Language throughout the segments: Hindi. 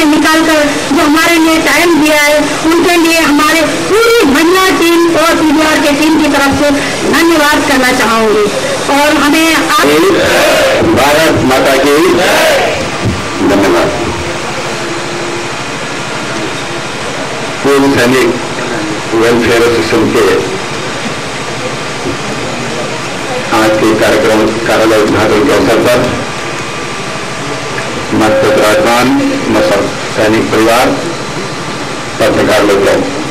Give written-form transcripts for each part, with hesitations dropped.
समय निकालकर जो हमारे लिए टाइम दिया है, उनके लिए हमारे पूरी महिला टीम और पीवीआर के टीम की तरफ से धन्यवाद करना चाहूंगी। और हमें भारत माता की धन्यवाद। पूर्व सैनिक वेलफेयर एसोसिएशन के आज के कार्यक्रम कार्यालय उद्घाटन के अवसर पर मध्य विराजमान सैनिक परिवार, पत्रकार लोग,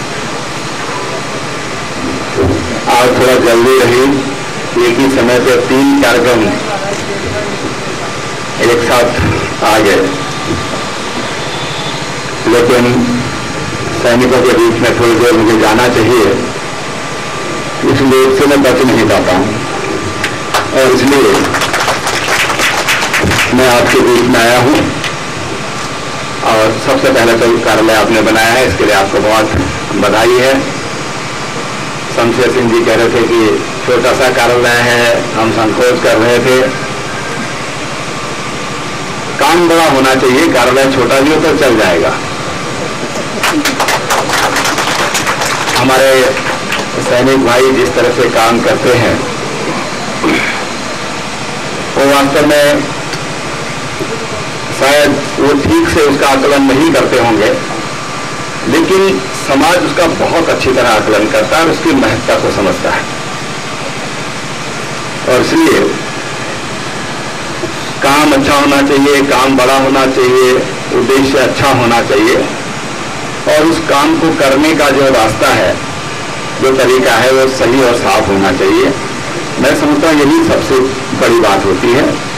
आज थोड़ा जल्दी रही, एक ही समय पे 3 कार्यक्रम एक साथ आ गए, लेकिन सैनिकों के बीच में थोड़ी देर मुझे जाना चाहिए, इसलिए इससे मैं बच नहीं पाता हूं और इसलिए मैं आपके बीच में आया हूं। और सबसे पहले तो कार्यालय आपने बनाया है, इसके लिए आपको बहुत बधाई है। शमशेर सिंह जी कह रहे थे कि छोटा सा कार्यालय है, हम संकोच कर रहे थे। काम बड़ा होना चाहिए, कार्यालय छोटा भी हो तो चल जाएगा। हमारे सैनिक भाई जिस तरह से काम करते हैं वो वास्तव में शायद वो ठीक से उसका आकलन नहीं करते होंगे, लेकिन समाज उसका बहुत अच्छी तरह आकलन करता है और उसकी महत्ता को समझता है। और इसलिए काम अच्छा होना चाहिए, काम बड़ा होना चाहिए, उद्देश्य अच्छा होना चाहिए और उस काम को करने का जो रास्ता है, जो तरीका है, वो सही और साफ होना चाहिए। मैं समझता हूं यही सबसे बड़ी बात होती है।